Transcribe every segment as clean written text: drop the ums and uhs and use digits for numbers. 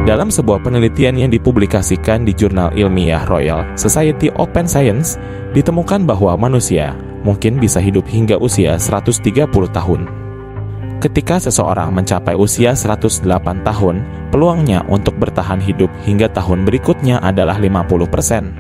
Dalam sebuah penelitian yang dipublikasikan di jurnal ilmiah Royal Society Open Science, ditemukan bahwa manusia mungkin bisa hidup hingga usia 130 tahun. Ketika seseorang mencapai usia 108 tahun, peluangnya untuk bertahan hidup hingga tahun berikutnya adalah 50%.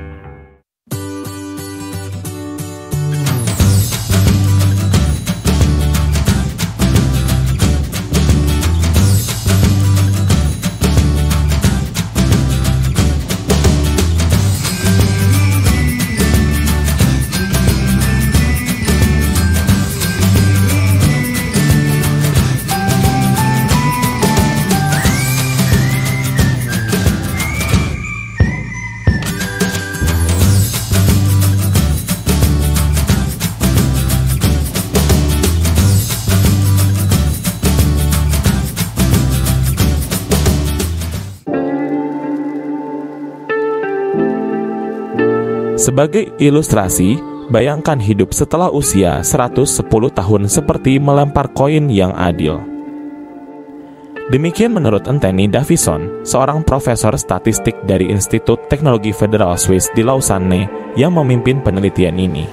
Sebagai ilustrasi, bayangkan hidup setelah usia 110 tahun seperti melempar koin yang adil. Demikian menurut Anthony Davison, seorang profesor statistik dari Institut Teknologi Federal Swiss di Lausanne yang memimpin penelitian ini.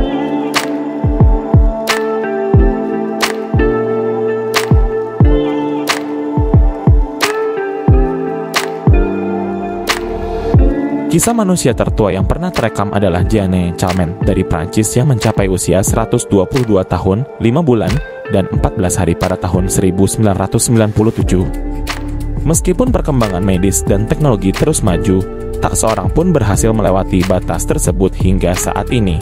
Kisah manusia tertua yang pernah terekam adalah Jeanne Calment dari Prancis yang mencapai usia 122 tahun, 5 bulan, dan 14 hari pada tahun 1997. Meskipun perkembangan medis dan teknologi terus maju, tak seorang pun berhasil melewati batas tersebut hingga saat ini.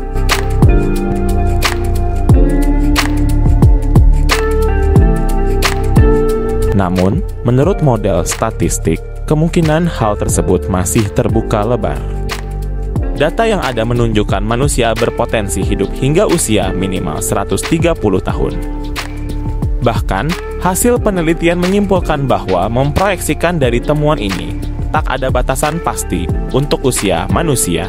Namun, menurut model statistik, kemungkinan hal tersebut masih terbuka lebar. Data yang ada menunjukkan manusia berpotensi hidup hingga usia minimal 130 tahun. Bahkan, hasil penelitian menyimpulkan bahwa memproyeksikan dari temuan ini, tak ada batasan pasti untuk usia manusia.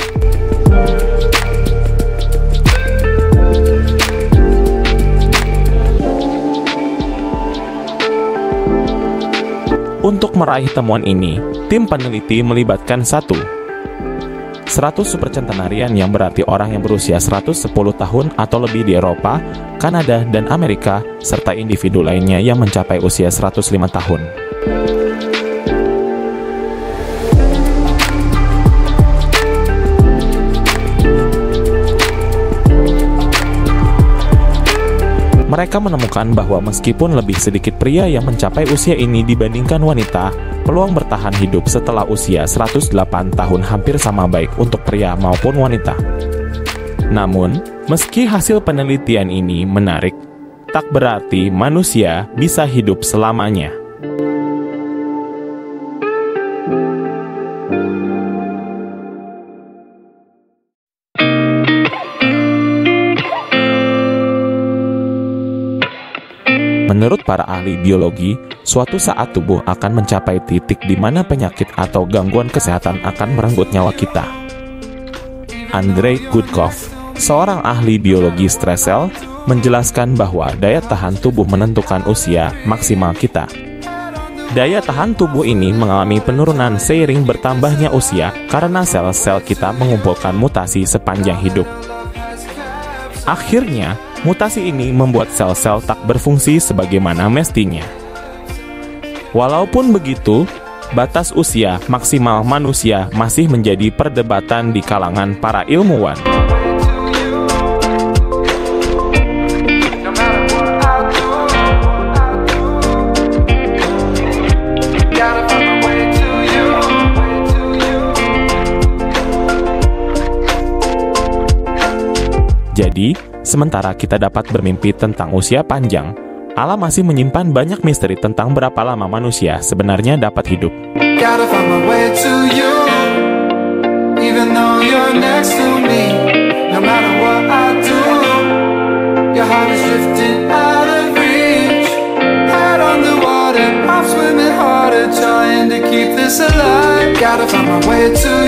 Untuk meraih temuan ini, tim peneliti melibatkan 100 supercentenarian yang berarti orang yang berusia 110 tahun atau lebih di Eropa, Kanada, dan Amerika, serta individu lainnya yang mencapai usia 105 tahun. Mereka menemukan bahwa meskipun lebih sedikit pria yang mencapai usia ini dibandingkan wanita, peluang bertahan hidup setelah usia 108 tahun hampir sama baik untuk pria maupun wanita. Namun, meski hasil penelitian ini menarik, tak berarti manusia bisa hidup selamanya. Menurut para ahli biologi, suatu saat tubuh akan mencapai titik di mana penyakit atau gangguan kesehatan akan merenggut nyawa kita. Andrei Gudkov, seorang ahli biologi stres sel, menjelaskan bahwa daya tahan tubuh menentukan usia maksimal kita. Daya tahan tubuh ini mengalami penurunan seiring bertambahnya usia karena sel-sel kita mengumpulkan mutasi sepanjang hidup. Akhirnya, mutasi ini membuat sel-sel tak berfungsi sebagaimana mestinya. Walaupun begitu, batas usia maksimal manusia masih menjadi perdebatan di kalangan para ilmuwan. Jadi, sementara kita dapat bermimpi tentang usia panjang, Allah masih menyimpan banyak misteri tentang berapa lama manusia sebenarnya dapat hidup. Gotta find my way to